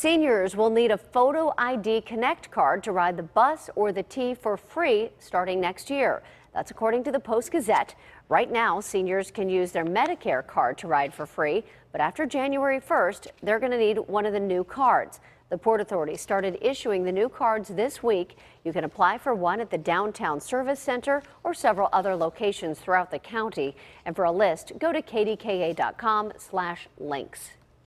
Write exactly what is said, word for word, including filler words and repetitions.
Seniors will need a photo I D Connect card to ride the bus or the T for free starting next year. That's according to the Post-Gazette. Right now, seniors can use their Medicare card to ride for free, but after January first, they're going to need one of the new cards. The Port Authority started issuing the new cards this week. You can apply for one at the Downtown Service Center or several other locations throughout the county. And for a list, go to K D K A dot com slash links.